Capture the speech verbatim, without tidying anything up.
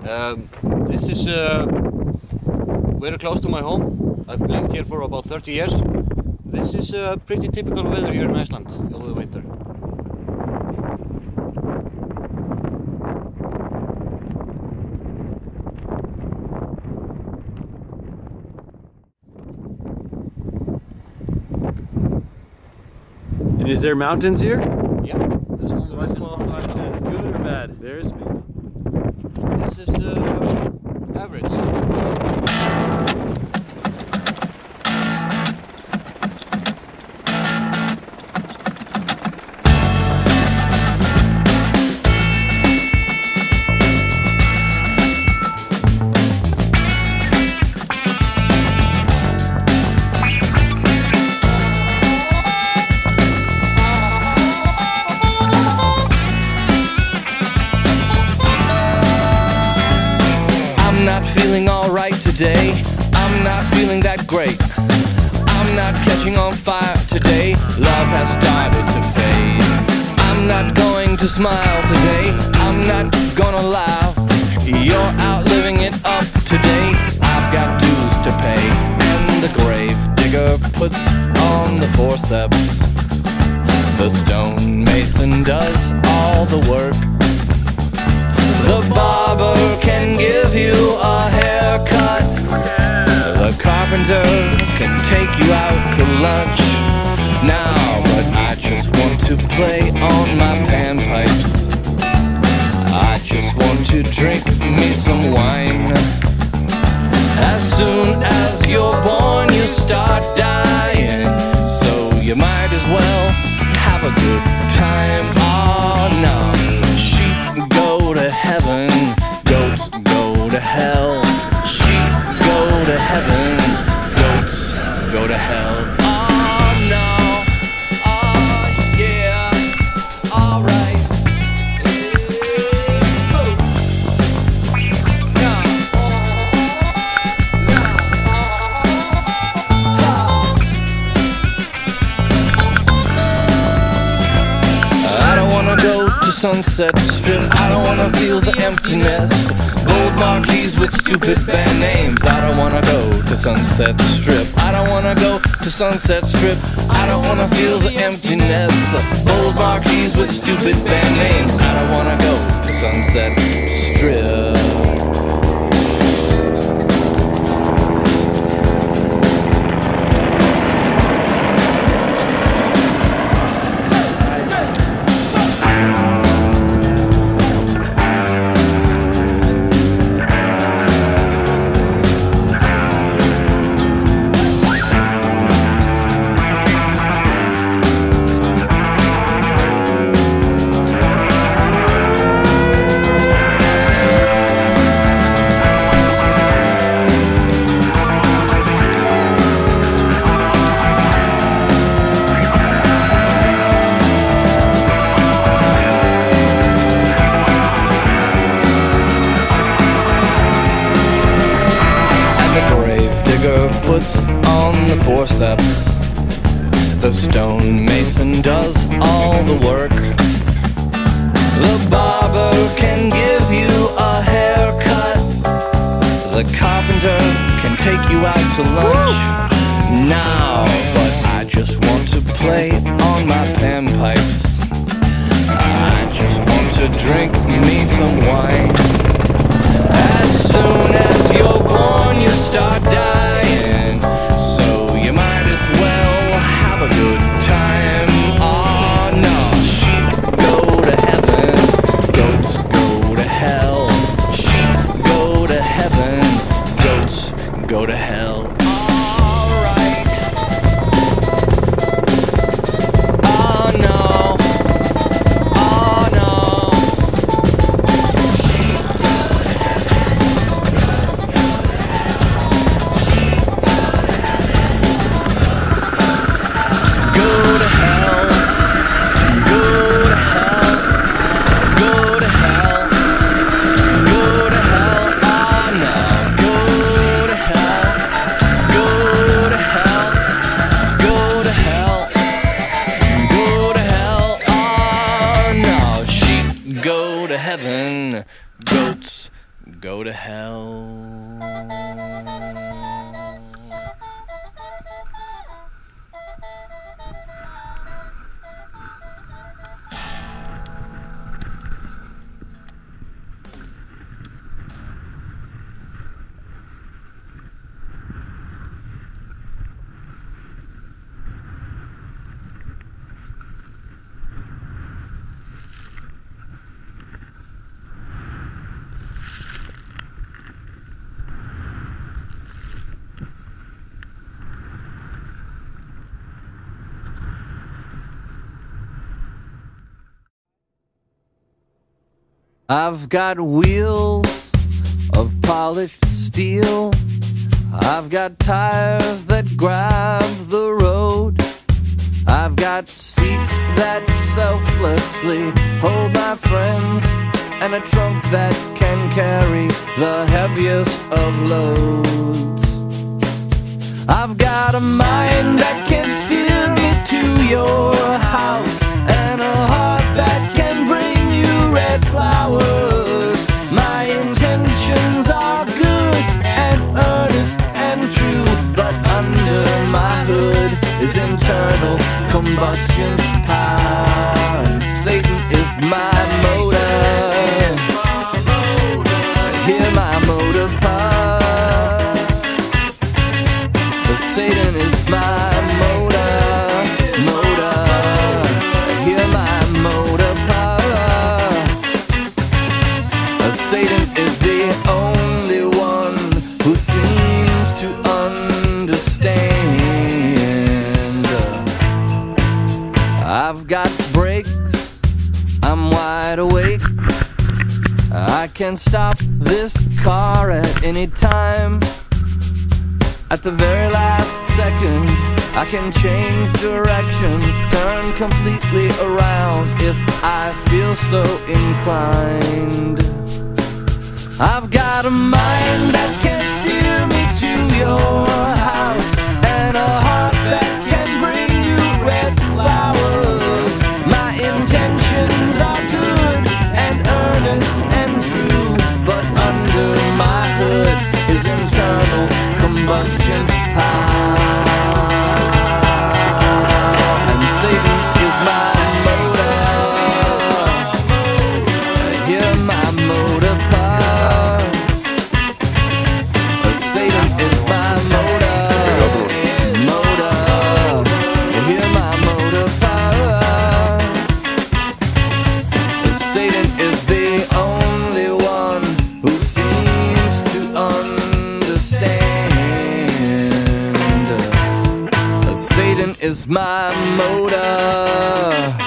Um, this is uh, very close to my home. I've lived here for about thirty years. This is uh, pretty typical weather here in Iceland over the winter. And is there mountains here? Yeah. There's So this qualifies as good or bad? There's. This is uh, average. I'm not feeling alright today. I'm not feeling that great. I'm not catching on fire today. Love has started to fade. I'm not going to smile today. I'm not gonna laugh. You're out living it up today. I've got dues to pay. And the grave digger puts on the forceps. The stone mason does all the work. The barber can give you a haircut. The carpenter can take you out to lunch. Now, but I just want to play on my panpipes. I just want to drink me some wine. As soon as you're born, you start dying. So you might as well have a good time. Oh no. Sheep go to heaven, goats go to hell. Sheep go to heaven, goats go to hell. Oh no, oh yeah, alright. I don't wanna go to Sunset Strip. I don't wanna feel the emptiness. Gold marquees with stupid band names. I don't wanna go to Sunset Strip. I don't wanna go to Sunset Strip. I don't wanna feel the emptiness. Gold marquees with stupid band names. I don't wanna go to Sunset Strip. Puts on the forceps. The stone mason does all the work. The barber can give you a haircut. The carpenter can take you out to lunch. Now, but I just want to play on my panpipes. I just want to drink me some wine. As soon as you're born, you start dying. So you might as well have a good time. Oh no, sheep go to heaven, goats go to hell. Sheep go to heaven, goats go to hell. Alright. Oh no. Oh no. Go to heaven, goats go to hell. I've got wheels of polished steel. I've got tires that grab the road. I've got seats that selflessly hold my friends, and a trunk that can carry the heaviest of loads. I've got a mind that can steer me to your house, and a heart that can bring you red flowers. My intentions are good and earnest and true, but under my hood is internal combustion power, and Satan is my motor. Hear my motor power. Satan is my motor, motor. Hear my motor power. Satan is the only one who seems to understand. I've got brakes, I'm wide awake. I can stop this car at any time. At the very last second, I can change directions, turn completely around if I feel so inclined. I've got a mind that can steer me to your house, and a heart that can bring you red flowers. My intentions are good and earnest and true, but under my hood is internal combustion power, and Satan is my motor. Hear my motor power. Satan is my motor, motor. Hear my motor power. Satan is the only one who seems to understand. Satan is my motor.